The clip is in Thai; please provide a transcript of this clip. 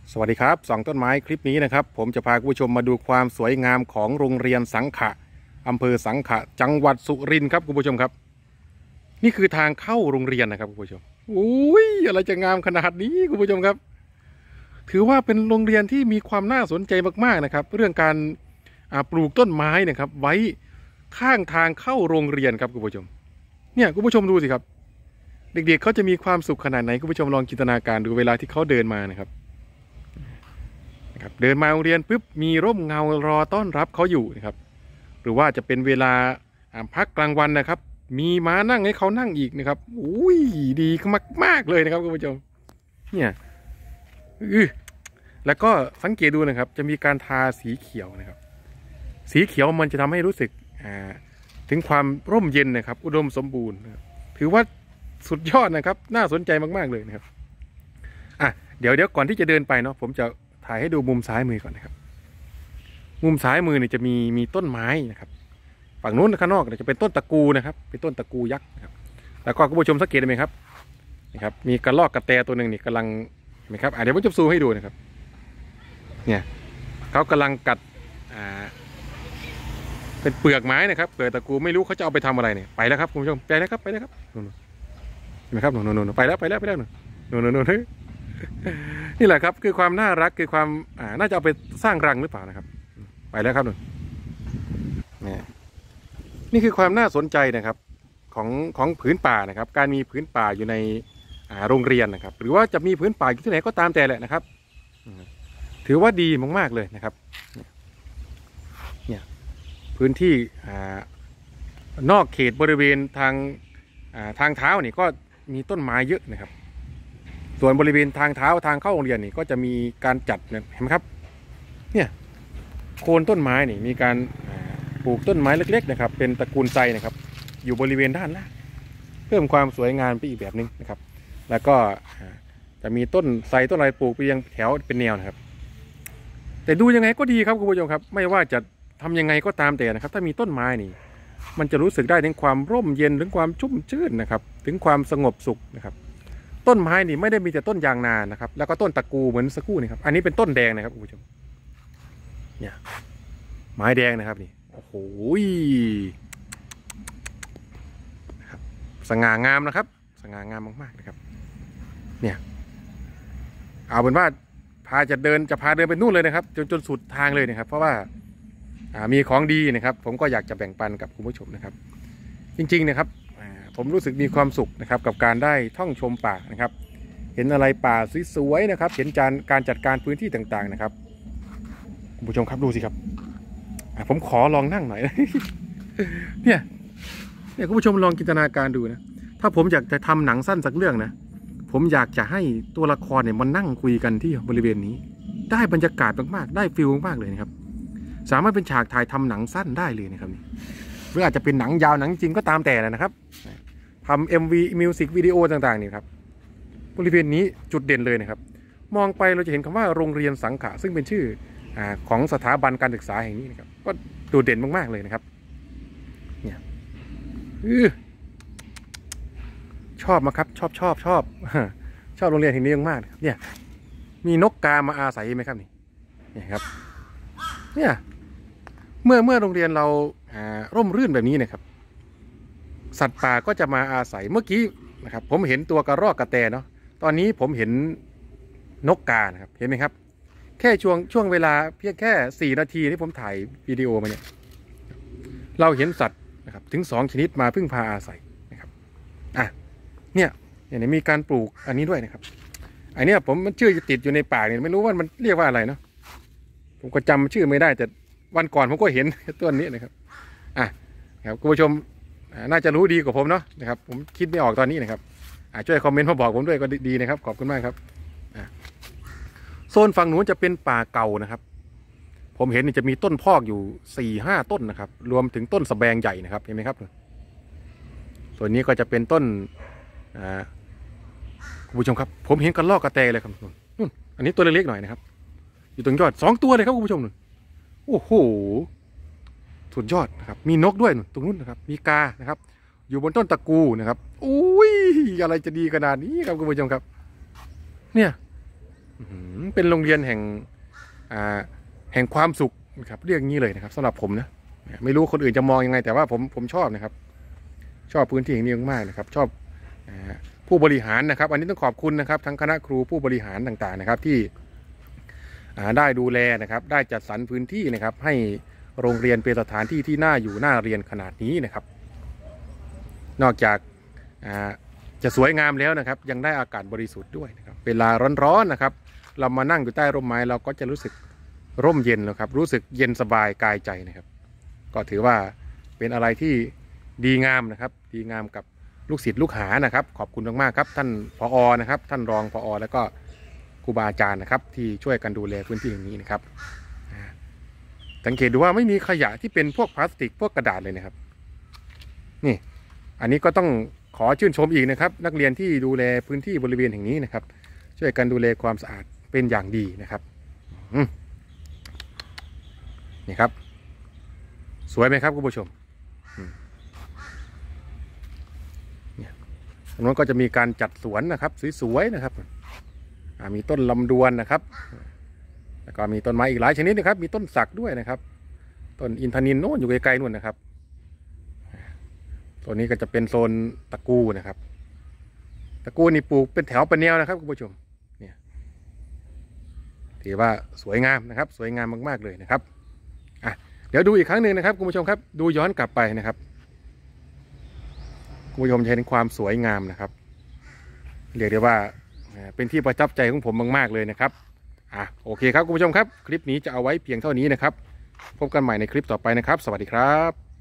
สวัสดีครับสองต้นไม้คลิปนี้นะครับผมจะพาคุณผู้ชมมาดูความสวยงามของโรงเรียนสังขะอำเภอสังขะจังหวัดสุรินทร์ครับคุณผู้ชมครับนี่คือทางเข้าโรงเรียนนะครับคุณผู้ชมอุ้ยอะไรจะงามขนาดนี้คุณผู้ชมครับถือว่าเป็นโรงเรียนที่มีความน่าสนใจมากๆนะครับเรื่องการปลูกต้นไม้นะครับไว้ข้างทางเข้าโรงเรียนครับคุณผู้ชมเนี่ยคุณผู้ชมดูสิครับเด็กๆเขาจะมีความสุขขนาดไหนคุณผู้ชมลองจินตนาการดูเวลาที่เขาเดินมานะครับเดินมาโรงเรียนปุ๊บมีร่มเงารอต้อนรับเขาอยู่นะครับหรือว่าจะเป็นเวลาพักกลางวันนะครับมีม้านั่งให้เขานั่งอีกนะครับอุ้ยดีมากๆเลยนะครับคุณผู้ชมเนี่ยแล้วก็สังเกตดูนะครับจะมีการทาสีเขียวนะครับสีเขียวมันจะทำให้รู้สึกถึงความร่มเย็นนะครับอุดมสมบูรณ์ถือว่าสุดยอดนะครับน่าสนใจมากๆเลยนะครับเดี๋ยวก่อนที่จะเดินไปเนาะผมจะถ่ายให้ดูมุมซ้ายมือก่อนนะครับมุมซ้ายมือเนี่ยจะมีต้นไม้นะครับฝั่งนู้นข้างนอกจะเป็นต้นตะกูนะครับเป็นต้นตะกูยักษ์นะครับแล้วก็คุณผู้ชมสังเกตได้ไหมครับนะครับมีกระรอกกระแตตัวหนึ่งนี่กำลังเห็นไหมครับเดี๋ยวผมจะซูมให้ดูนะครับเนี่ยเขากำลังกัดเป็นเปลือกไม้นะครับเปลือกตะกูไม่รู้เขาจะเอาไปทำอะไรเนี่ยไปแล้วครับคุณผู้ชมไปแล้วครับเห็นไหมครับนู่นไปแล้วนู่นนี่แหละครับคือความน่ารักคือความน่าจะเอาไปสร้างรังหรือเปล่านะครับไปแล้วครับนี่คือความน่าสนใจนะครับของผืนป่านะครับการมีผืนป่าอยู่ในโรงเรียนนะครับหรือว่าจะมีผืนป่าอยู่ที่ไหนก็ตามแต่แหละนะครับถือว่าดีมากๆเลยนะครับเนี่ยพื้นที่นอกเขตบริเวณทางเท้านี่ก็มีต้นไม้เยอะนะครับส่วนบริเวณทางเท้าทางเข้าโรงเรียนนี่ก็จะมีการจัดเห็นไหมครับเนี่ยโคนต้นไม้นี่มีการปลูกต้นไม้เล็กๆนะครับเป็นตระกูลไทรนะครับอยู่บริเวณด้านล่างเพิ่มความสวยงามไปอีกแบบนึงนะครับแล้วก็จะมีต้นไทรต้นอะไรปลูกไปยังแถวเป็นแนวนะครับแต่ดูยังไงก็ดีครับคุณผู้ชมครับไม่ว่าจะทำยังไงก็ตามแต่นะครับถ้ามีต้นไม้นี่มันจะรู้สึกได้ถึงความร่มเย็นถึงความชุ่มชื่นนะครับถึงความสงบสุขนะครับต้นไม้นี่ไม่ได้มีแต่ต้นยางนานะครับแล้วก็ต้นตะกูเหมือนสักครู่นี่ครับอันนี้เป็นต้นแดงนะครับคุณผู้ชมเนี่ยไม้แดงนะครับนี่โอ้โหนะครับสง่างามนะครับสง่างามมากๆนะครับเนี่ยเอาเป็นว่าพาเดินไปนู่นเลยนะครับจนสุดทางเลยนะครับเพราะว่ามีของดีนะครับผมก็อยากจะแบ่งปันกับคุณผู้ชมนะครับจริงๆนะครับผมรู้สึกมีความสุขนะครับกับการได้ท่องชมป่านะครับเห็นอะไรป่าสวยๆนะครับเห็นการจัดการพื้นที่ต่างๆนะครับคุณผู้ชมครับดูสิครับผมขอลองนั่งหน่อยเนี่ยคุณผู้ชมลองจินตนาการดูนะถ้าผมอยากจะทำหนังสั้นสักเรื่องนะผมอยากจะให้ตัวละครเนี่ยมันนั่งคุยกันที่บริเวณนี้ได้บรรยากาศมากๆได้ฟิลมากๆเลยนะครับสามารถเป็นฉากถ่ายทำหนังสั้นได้เลยนะครับนี่หรืออาจจะเป็นหนังยาวหนังจริงก็ตามแต่นะครับทำ MV มิวสิกวิดีโอต่างๆนี่ครับบริเวณนี้จุดเด่นเลยนะครับมองไปเราจะเห็นคำว่าโรงเรียนสังขะซึ่งเป็นชื่อของสถาบันการศึกษาแห่งนี้นะครับก็โดดเด่นมากๆเลยนะครับเนี่ยชอบมาครับชอบโรงเรียนแห่งนี้มากๆเนี่ยมีนกกามาอาศัยไหมครับนี่ครับเนี่ยเมื่อโรงเรียนเราร่มรื่นแบบนี้นะครับสัตว์ป่าก็จะมาอาศัยเมื่อกี้นะครับผมเห็นตัวกระรอกกระแตเนาะตอนนี้ผมเห็นนกกานะครับเห็นไหมครับแค่ช่วงเวลาเพียงแค่4 นาทีที่ผมถ่ายวิดีโอมาเนี่ยเราเห็นสัตว์นะครับถึง2 ชนิดมาพึ่งพาอาศัยนะครับเนี่ยมีการปลูกอันนี้ด้วยนะครับอันนี้มันชื่อจะติดอยู่ในป่าเนี่ยไม่รู้ว่ามันเรียกว่าอะไรเนาะผมก็จำชื่อไม่ได้แต่วันก่อนผมก็เห็นต้นนี้นะครับครับคุณผู้ชมน่าจะรู้ดีกว่าผมเนาะนะครับผมคิดไม่ออกตอนนี้นะครับช่วยคอมเมนต์มาบอกผมด้วยก็ดีนะครับขอบคุณมากครับโซนฝั่งนู้นจะเป็นป่าเก่านะครับผมเห็นจะมีต้นพอกอยู่4-5 ต้นนะครับรวมถึงต้นสะแบงใหญ่นะครับเห็นไหมครับส่วนนี้ก็จะเป็นต้นคุณผู้ชมครับผมเห็นกระรอกกระแตเลยครับนู่นอันนี้ตัวเล็กๆหน่อยนะครับอยู่ตรงยอด2 ตัวเลยครับคุณผู้ชมโอ้โหสุดยอดนะครับมีนกด้วยตรงนู้นนะครับมีกานะครับอยู่บนต้นตะกูนะครับอุ้ยอะไรจะดีขนาดนี้ครับคุณผู้ชมครับเนี่ย อื้อหือเป็นโรงเรียนแห่งแห่งความสุขนะครับเรียกงี้เลยนะครับสำหรับผมนะไม่รู้คนอื่นจะมองยังไงแต่ว่าผมชอบนะครับชอบพื้นที่แห่งนี้มากๆนะครับชอบผู้บริหารนะครับอันนี้ต้องขอบคุณนะครับทั้งคณะครูผู้บริหารต่างๆนะครับที่ได้ดูแลนะครับได้จัดสรรพื้นที่นะครับให้โรงเรียนเป็นสถานที่ที่น่าอยู่น่าเรียนขนาดนี้นะครับนอกจากจะสวยงามแล้วนะครับยังได้อากาศบริสุทธิ์ด้วยนะครับเวลาร้อนๆนะครับเรามานั่งอยู่ใต้ร่มไม้เราก็จะรู้สึกร่มเย็นแล้วครับรู้สึกเย็นสบายกายใจนะครับก็ถือว่าเป็นอะไรที่ดีงามนะครับดีงามกับลูกศิษย์ลูกหานะครับขอบคุณมากๆครับท่านผอ.นะครับท่านรองผอ.แล้วก็ครูบาอาจารย์นะครับที่ช่วยกันดูแลพื้นที่อย่างนี้นะครับสังเกตดูว่าไม่มีขยะที่เป็นพวกพลาสติกพวกกระดาษเลยนะครับนี่อันนี้ก็ต้องขอชื่นชมอีกนะครับนักเรียนที่ดูแลพื้นที่บริเวณแห่งนี้นะครับช่วยกันดูแลความสะอาดเป็นอย่างดีนะครับนี่ครับสวยไหมครับคุณผู้ชมตรงนั้นก็จะมีการจัดสวนนะครับสวยๆนะครับมีต้นลำดวนนะครับแล้วก็มีต้นไม้อีกหลายชนิดนะครับมีต้นสักด้วยนะครับต้นอินทนิลโน่นอยู่ไกลๆนู่นนะครับตัวนี้ก็จะเป็นโซนตะกูนะครับตะกูนี่ปลูกเป็นแถวเป็นแนวนะครับคุณผู้ชมเนี่ยถือว่าสวยงามนะครับสวยงามมากๆเลยนะครับเดี๋ยวดูอีกครั้งหนึ่งนะครับคุณผู้ชมครับดูย้อนกลับไปนะครับคุณผู้ชมจะเห็นความสวยงามนะครับเรียกได้ว่าเป็นที่ประทับใจของผมมากๆเลยนะครับโอเคครับคุณผู้ชมครับคลิปนี้จะเอาไว้เพียงเท่านี้นะครับพบกันใหม่ในคลิปต่อไปนะครับสวัสดีครับ